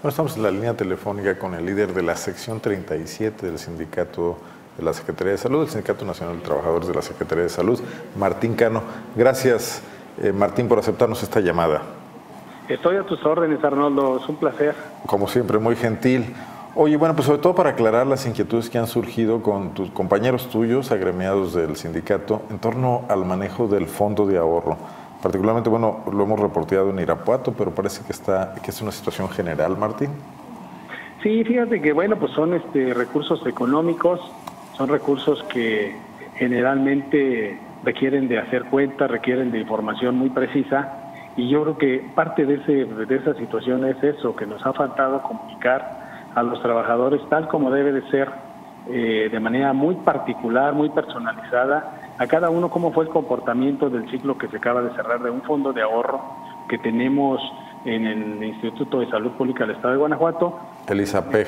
Bueno, estamos en la línea telefónica con el líder de la sección 37 del sindicato de la Secretaría de Salud, el Sindicato Nacional de Trabajadores de la Secretaría de Salud, Martín Cano. Gracias, Martín, por aceptarnos esta llamada. Estoy a tus órdenes, Arnoldo, es un placer. Como siempre, muy gentil. Oye, bueno, pues sobre todo para aclarar las inquietudes que han surgido con tus compañeros tuyos, agremiados del sindicato, en torno al manejo del fondo de ahorro. Particularmente, bueno, lo hemos reporteado en Irapuato, pero parece que es una situación general, Martín. Sí, fíjate que, bueno, pues son recursos económicos, son recursos que generalmente requieren de hacer cuentas, requieren de información muy precisa, y yo creo que parte de esa situación es eso, que nos ha faltado comunicar a los trabajadores tal como debe de ser, de manera muy particular, muy personalizada, a cada uno cómo fue el comportamiento del ciclo que se acaba de cerrar de un fondo de ahorro que tenemos en el Instituto de Salud Pública del Estado de Guanajuato, el ISAPEG,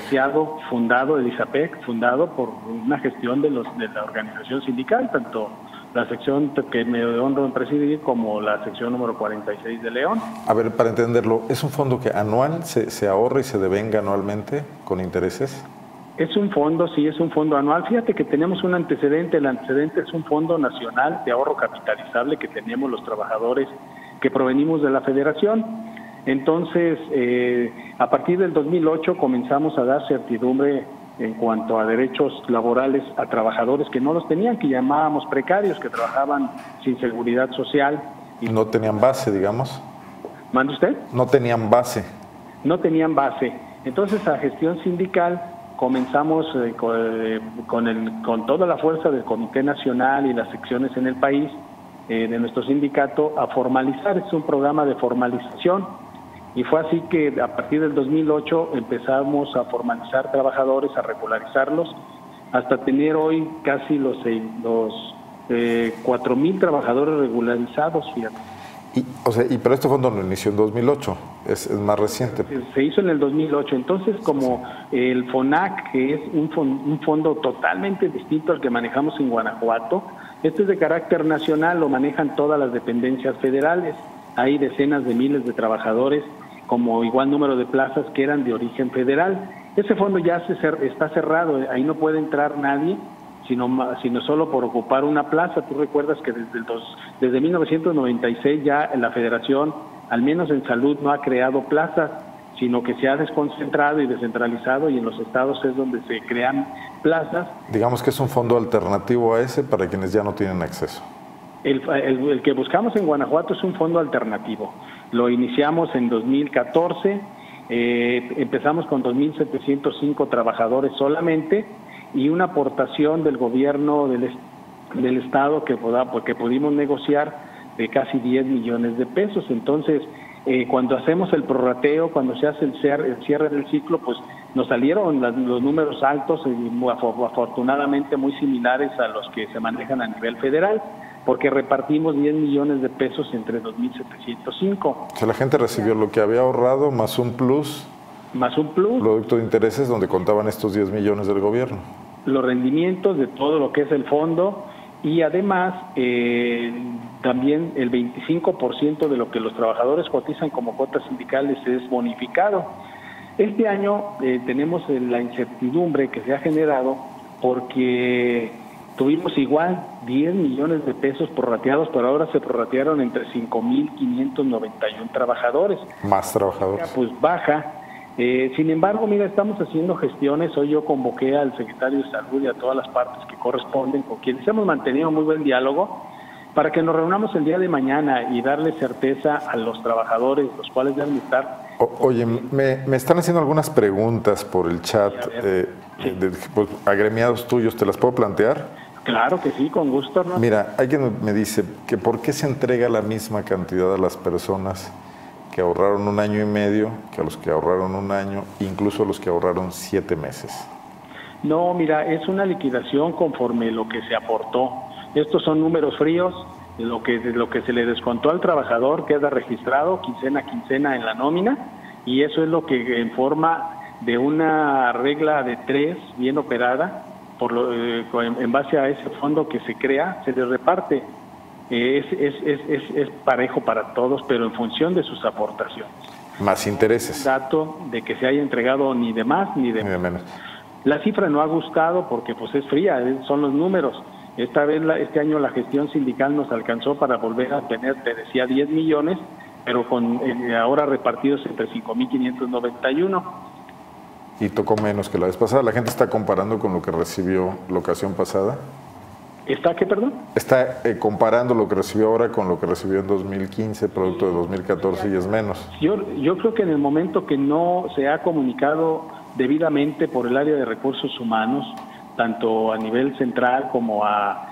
fundado por una gestión de la organización sindical, tanto la sección que me honro en presidir como la sección número 46 de León. A ver, para entenderlo, ¿es un fondo que anual se ahorra y se devenga anualmente con intereses? Es un fondo, sí, es un fondo anual. Fíjate que tenemos un antecedente. El antecedente es un fondo nacional de ahorro capitalizable que tenemos los trabajadores que provenimos de la federación. Entonces, a partir del 2008 comenzamos a dar certidumbre en cuanto a derechos laborales a trabajadores que no los tenían, que llamábamos precarios, que trabajaban sin seguridad social. Y no tenían base, digamos. ¿Mande usted? No tenían base. No tenían base. Entonces, a gestión sindical comenzamos con toda la fuerza del Comité Nacional y las secciones en el país de nuestro sindicato a formalizar. Es un programa de formalización y fue así que a partir del 2008 empezamos a formalizar trabajadores, a regularizarlos, hasta tener hoy casi los 4,000 trabajadores regularizados, fíjate. Pero este fondo lo inició en 2008, es más reciente. Se hizo en el 2008, entonces como el FONAC, que es un fondo totalmente distinto al que manejamos en Guanajuato, este es de carácter nacional, lo manejan todas las dependencias federales, hay decenas de miles de trabajadores, como igual número de plazas que eran de origen federal. Ese fondo ya está cerrado, ahí no puede entrar nadie, sino solo por ocupar una plaza. Tú recuerdas que desde 1996 ya la federación, al menos en salud, no ha creado plazas, sino que se ha desconcentrado y descentralizado, y en los estados es donde se crean plazas. Digamos que es un fondo alternativo a ese para quienes ya no tienen acceso. El que buscamos en Guanajuato es un fondo alternativo. Lo iniciamos en 2014, empezamos con 2,705 trabajadores solamente, y una aportación del gobierno del estado que pudimos negociar de casi 10 millones de pesos. Entonces, cuando hacemos el prorrateo, cuando se hace el cierre del ciclo, pues nos salieron los números altos y afortunadamente muy similares a los que se manejan a nivel federal, porque repartimos 10 millones de pesos entre 2,705. O sea, la gente recibió lo que había ahorrado más un plus. Más un plus. Producto de intereses donde contaban estos 10 millones del gobierno. Los rendimientos de todo lo que es el fondo, y además también el 25% de lo que los trabajadores cotizan como cuotas sindicales es bonificado. Este año tenemos la incertidumbre que se ha generado porque tuvimos igual 10 millones de pesos prorrateados, pero ahora se prorratearon entre 5,591 trabajadores. Más trabajadores. Pues baja. Sin embargo, mira, estamos haciendo gestiones. Hoy yo convoqué al secretario de Salud y a todas las partes que corresponden, con quienes hemos mantenido muy buen diálogo, para que nos reunamos el día de mañana y darle certeza a los trabajadores, los cuales deben estar... Oye, me están haciendo algunas preguntas por el chat, sí. Pues, agremiados tuyos, ¿te las puedo plantear? Claro que sí, con gusto, ¿no? Mira, alguien me dice que ¿por qué se entrega la misma cantidad a las personas que ahorraron 1 año y medio que a los que ahorraron 1 año, incluso a los que ahorraron 7 meses? No, mira, es una liquidación conforme lo que se aportó. Estos son números fríos, de lo que se le descontó al trabajador queda registrado quincena a quincena en la nómina, y eso es lo que en forma de una regla de 3 bien operada, en base a ese fondo que se crea, se les reparte. Es parejo para todos, pero en función de sus aportaciones. Más intereses. Dato de que se haya entregado ni de más ni de menos. La cifra no ha gustado porque pues es fría, son los números. Esta vez, este año la gestión sindical nos alcanzó para volver a tener, te decía, 10 millones, pero con ahora repartidos entre 5.591. Y tocó menos que la vez pasada. ¿La gente está comparando con lo que recibió la ocasión pasada? ¿Está qué, perdón? Está comparando lo que recibió ahora con lo que recibió en 2015, producto de 2014, y es menos. Yo creo que en el momento que no se ha comunicado debidamente por el área de recursos humanos, tanto a nivel central como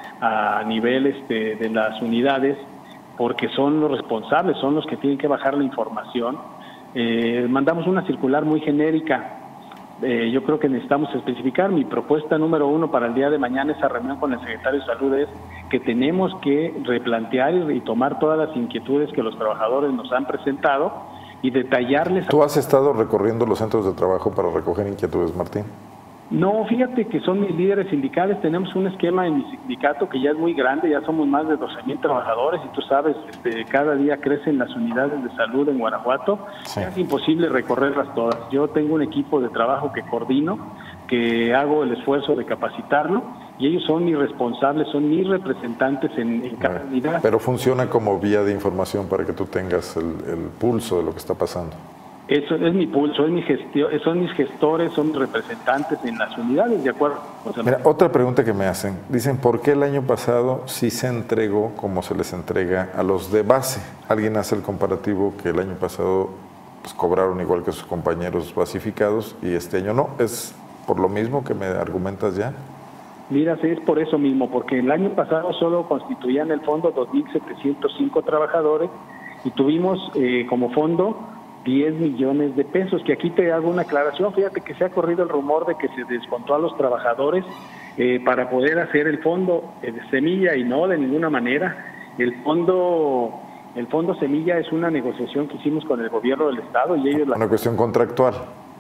a nivel de las unidades, porque son los responsables, son los que tienen que bajar la información. Mandamos una circular muy genérica. Yo creo que necesitamos especificar. Mi propuesta número 1 para el día de mañana, esa reunión con el secretario de Salud, es que tenemos que replantear y tomar todas las inquietudes que los trabajadores nos han presentado y detallarles. ¿Tú has estado recorriendo los centros de trabajo para recoger inquietudes, Martín? No, fíjate que son mis líderes sindicales. Tenemos un esquema en mi sindicato que ya es muy grande, ya somos más de 12,000 trabajadores y tú sabes, cada día crecen las unidades de salud en Guanajuato. Sí. Es imposible recorrerlas todas. Yo tengo un equipo de trabajo que coordino, que hago el esfuerzo de capacitarlo y ellos son mis responsables, son mis representantes en cada unidad. Pero funciona como vía de información para que tú tengas el pulso de lo que está pasando. Eso es mi pulso, es mi gestión, son mis gestores, son mis representantes en las unidades, ¿de acuerdo? O sea, mira, otra pregunta que me hacen, dicen, ¿por qué el año pasado sí se entregó como se les entrega a los de base? Alguien hace el comparativo que el año pasado pues, cobraron igual que sus compañeros basificados y este año no. ¿Es por lo mismo que me argumentas ya? Mira, es por eso mismo, porque el año pasado solo constituían el fondo 2.705 trabajadores y tuvimos como fondo 10 millones de pesos, que aquí te hago una aclaración. Fíjate que se ha corrido el rumor de que se descontó a los trabajadores para poder hacer el fondo de semilla, y no, de ninguna manera. El fondo semilla es una negociación que hicimos con el gobierno del estado y ellos... Una cuestión contractual.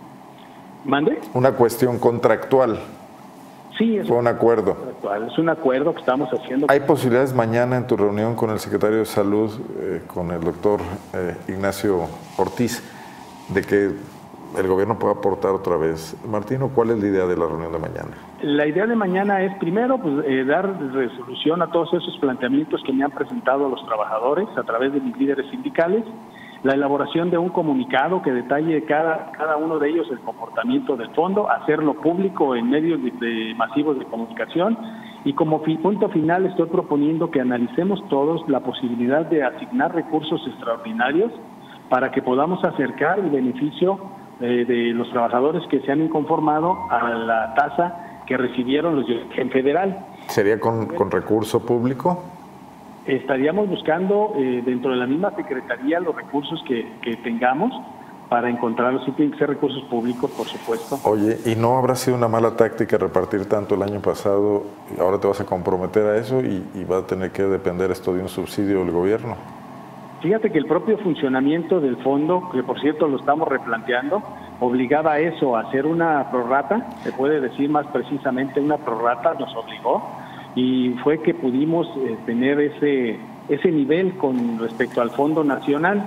¿Mande? Una cuestión contractual. Sí, fue un acuerdo. Es un acuerdo que estamos haciendo. ¿Hay posibilidades mañana en tu reunión con el secretario de Salud, con el doctor Ignacio Ortiz, de que el gobierno pueda aportar otra vez? Martín, ¿cuál es la idea de la reunión de mañana? La idea de mañana es, primero, pues, dar resolución a todos esos planteamientos que me han presentado los trabajadores a través de mis líderes sindicales, la elaboración de un comunicado que detalle cada uno de ellos el comportamiento del fondo, hacerlo público en medios masivos de comunicación, y como punto final estoy proponiendo que analicemos todos la posibilidad de asignar recursos extraordinarios para que podamos acercar el beneficio de los trabajadores que se han inconformado a la tasa que recibieron los en federal. ¿Sería con recurso público? Estaríamos buscando dentro de la misma secretaría los recursos que tengamos para encontrarlos. Sí tienen que ser recursos públicos, por supuesto. Oye, ¿y no habrá sido una mala táctica repartir tanto el año pasado y ahora te vas a comprometer a eso y va a tener que depender esto de un subsidio del gobierno? Fíjate que el propio funcionamiento del fondo, que por cierto lo estamos replanteando, obligaba a eso, a hacer una prorrata, se puede decir más precisamente una prorrata, nos obligó, y fue que pudimos tener ese nivel con respecto al Fondo Nacional.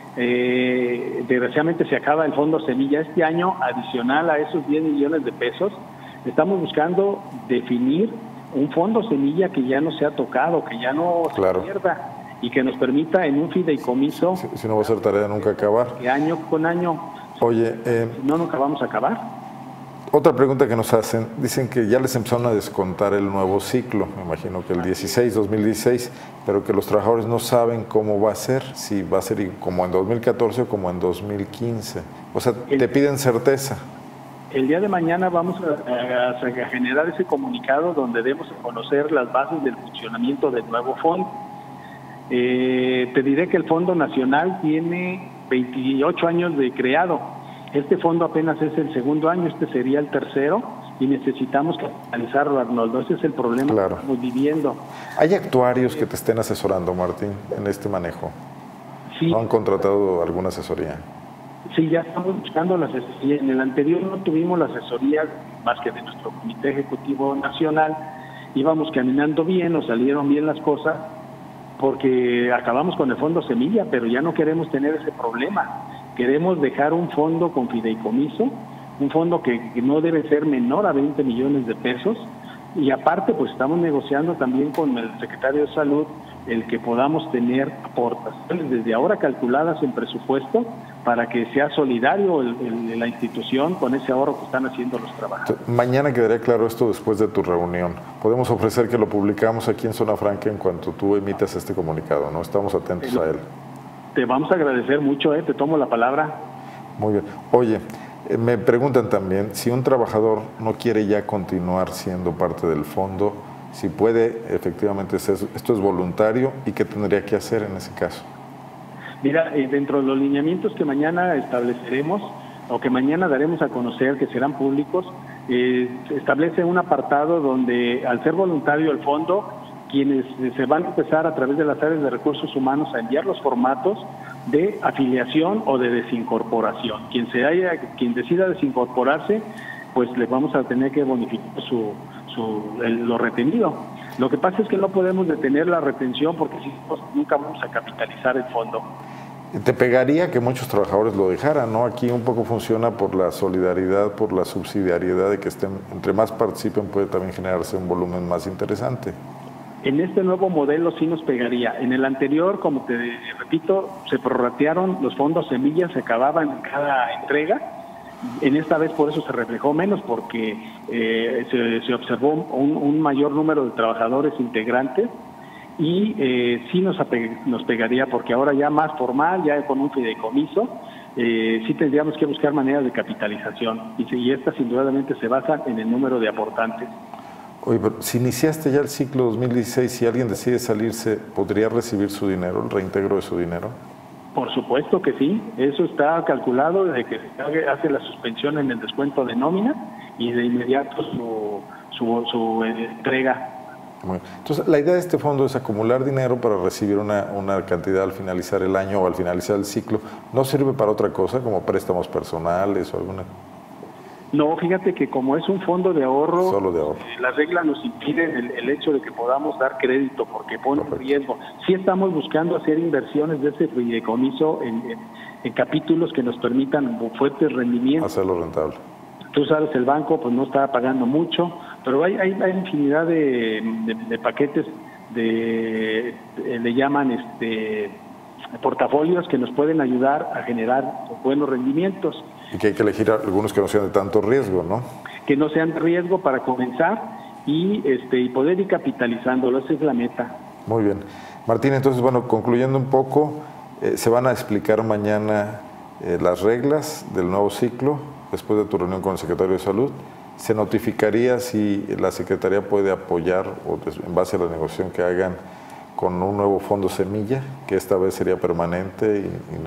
Desgraciadamente se acaba el Fondo Semilla este año, adicional a esos 10 millones de pesos. Estamos buscando definir un Fondo Semilla que ya no sea tocado, que ya no se pierda y que nos permita en un fideicomiso. Si no va a ser tarea nunca acabar. Que año con año. Oye, no, nunca vamos a acabar. Otra pregunta que nos hacen, dicen que ya les empezaron a descontar el nuevo ciclo, me imagino que el 2016, pero que los trabajadores no saben cómo va a ser, si va a ser como en 2014 o como en 2015. O sea, te piden certeza. El día de mañana vamos a generar ese comunicado donde debemos conocer las bases del funcionamiento del nuevo fondo. Te diré que el Fondo Nacional tiene 28 años de creado. Este fondo apenas es el segundo año, este sería el tercero, y necesitamos capitalizarlo, Arnoldo. Ese es el problema que estamos viviendo. ¿Hay actuarios que te estén asesorando, Martín, en este manejo? Sí. ¿No han contratado alguna asesoría? Sí, ya estamos buscando la asesoría. En el anterior no tuvimos la asesoría más que de nuestro Comité Ejecutivo Nacional. Íbamos caminando bien, nos salieron bien las cosas, porque acabamos con el Fondo Semilla, pero ya no queremos tener ese problema. Queremos dejar un fondo con fideicomiso, un fondo que no debe ser menor a 20 millones de pesos, y aparte pues estamos negociando también con el secretario de Salud el que podamos tener aportaciones desde ahora calculadas en presupuesto para que sea solidario la institución con ese ahorro que están haciendo los trabajadores. Mañana quedaría claro esto después de tu reunión. Podemos ofrecer que lo publicamos aquí en Zona Franca en cuanto tú emitas este comunicado, ¿no? Estamos atentos a él. Te vamos a agradecer mucho, te tomo la palabra. Muy bien. Oye, me preguntan también si un trabajador no quiere ya continuar siendo parte del fondo, si puede efectivamente ser, esto es voluntario, y qué tendría que hacer en ese caso. Mira, dentro de los lineamientos que mañana estableceremos o que mañana daremos a conocer, que serán públicos, establece un apartado donde al ser voluntario el fondo, quienes se van a empezar a través de las áreas de recursos humanos a enviar los formatos de afiliación o de desincorporación. Quien decida desincorporarse, pues le vamos a tener que bonificar lo retenido. Lo que pasa es que no podemos detener la retención porque si no, nunca vamos a capitalizar el fondo. Te pegaría que muchos trabajadores lo dejaran, ¿no? Aquí un poco funciona por la solidaridad, por la subsidiariedad de que entre más participen puede también generarse un volumen más interesante. En este nuevo modelo sí nos pegaría. En el anterior, como te repito, se prorratearon los fondos semillas, se acababan en cada entrega. En esta vez por eso se reflejó menos, porque se observó un mayor número de trabajadores integrantes y sí nos pegaría, porque ahora ya más formal, ya con un fideicomiso, sí tendríamos que buscar maneras de capitalización y estas indudablemente se basan en el número de aportantes. Oye, pero si iniciaste ya el ciclo 2016, si alguien decide salirse, ¿podría recibir su dinero, el reintegro de su dinero? Por supuesto que sí, eso está calculado desde que se hace la suspensión en el descuento de nómina y de inmediato su entrega. Entonces, la idea de este fondo es acumular dinero para recibir una cantidad al finalizar el año o al finalizar el ciclo. ¿No sirve para otra cosa, como préstamos personales o alguna? No, fíjate que como es un fondo de ahorro, solo de ahorro. La regla nos impide el hecho de que podamos dar crédito porque pone en riesgo. Sí estamos buscando hacer inversiones de ese fideicomiso en capítulos que nos permitan fuertes rendimientos. Hacerlo rentable. Tú sabes, el banco pues no está pagando mucho, pero hay infinidad de paquetes le llaman portafolios que nos pueden ayudar a generar buenos rendimientos. Y que hay que elegir algunos que no sean de tanto riesgo, ¿no? Que no sean de riesgo para comenzar y poder ir capitalizándolo, esa es la meta. Muy bien. Martín, entonces, bueno, concluyendo un poco, se van a explicar mañana las reglas del nuevo ciclo, después de tu reunión con el secretario de Salud. Se notificaría si la Secretaría puede apoyar, o en base a la negociación que hagan, con un nuevo fondo semilla, que esta vez sería permanente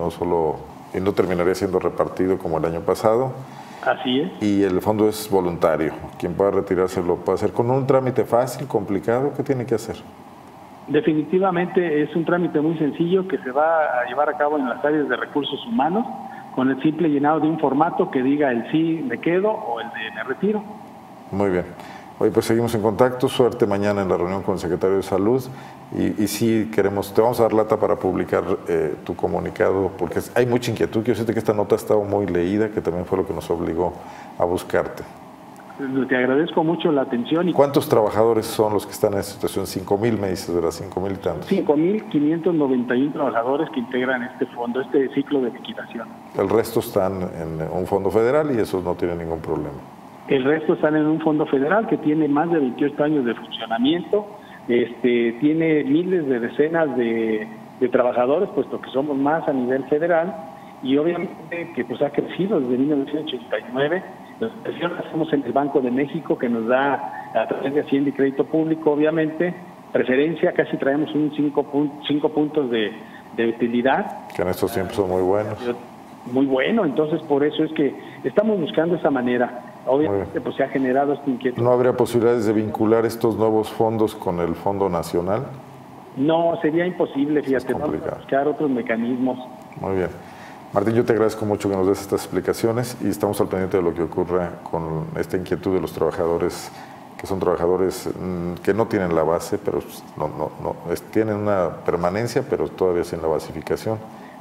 y no terminaría siendo repartido como el año pasado. Así es. Y el fondo es voluntario. Quien pueda retirarse lo puede hacer con un trámite fácil, complicado. ¿Qué tiene que hacer? Definitivamente es un trámite muy sencillo que se va a llevar a cabo en las áreas de recursos humanos con el simple llenado de un formato que diga el sí me quedo o el de me retiro. Muy bien. Hoy pues seguimos en contacto. Suerte mañana en la reunión con el secretario de Salud. Y sí queremos, te vamos a dar lata para publicar tu comunicado, porque hay mucha inquietud. Yo sé que esta nota ha estado muy leída, que también fue lo que nos obligó a buscarte. Te agradezco mucho la atención. ¿Cuántos trabajadores son los que están en esta situación? 5,000 me dices, ¿verdad? 5,000 y tantos. 5,591 trabajadores que integran este fondo, este ciclo de liquidación. El resto están en un fondo federal y esos no tienen ningún problema. El resto están en un fondo federal que tiene más de 28 años de funcionamiento, tiene miles de decenas de trabajadores, puesto que somos más a nivel federal, y obviamente que pues ha crecido desde 1989. Las inversiones hacemos en el Banco de México, que nos da, a través de Hacienda y Crédito Público, obviamente, preferencia, casi traemos un 5 puntos de utilidad. Que en estos tiempos son muy buenos. Muy bueno, entonces por eso es que estamos buscando esa manera. Obviamente pues se ha generado esta inquietud. ¿No habría posibilidades de vincular estos nuevos fondos con el Fondo Nacional? No, sería imposible, fíjate, vamos a buscar otros mecanismos. Muy bien. Martín, yo te agradezco mucho que nos des estas explicaciones y estamos al pendiente de lo que ocurra con esta inquietud de los trabajadores, que son trabajadores que no tienen la base, pero tienen una permanencia, pero todavía sin la basificación.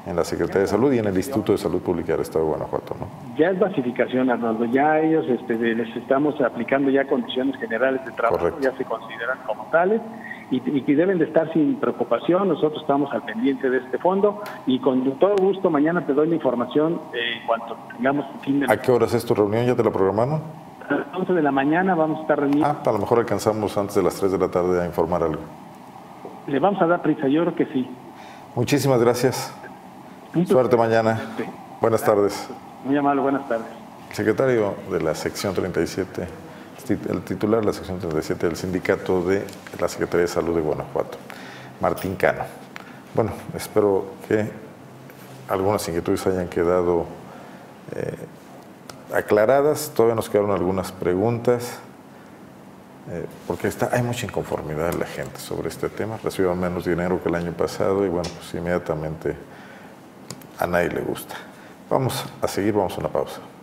en la Secretaría de Salud y en el Instituto de Salud Pública del Estado de Guanajuato, ¿no? Ya es basificación, Arnoldo. Ya ellos les estamos aplicando ya condiciones generales de trabajo, Correcto. ya se consideran como tales y que deben de estar sin preocupación. Nosotros estamos al pendiente de este fondo y con todo gusto mañana te doy la información en cuanto tengamos el fin de ¿A qué horas es tu reunión? ¿Ya te la programaron? A las 11 de la mañana vamos a estar reunidos. A lo mejor alcanzamos antes de las 3 de la tarde a informar algo. Le vamos a dar prisa, yo creo que sí. Muchísimas gracias. Suerte mañana. Buenas tardes. Muy amable, buenas tardes. El secretario de la sección 37, el titular de la sección 37 del sindicato de la Secretaría de Salud de Guanajuato, Martín Cano. Bueno, espero que algunas inquietudes hayan quedado aclaradas. Todavía nos quedaron algunas preguntas, porque hay mucha inconformidad de la gente sobre este tema. Reciban menos dinero que el año pasado y bueno, pues inmediatamente a nadie le gusta. Vamos a seguir, vamos a una pausa.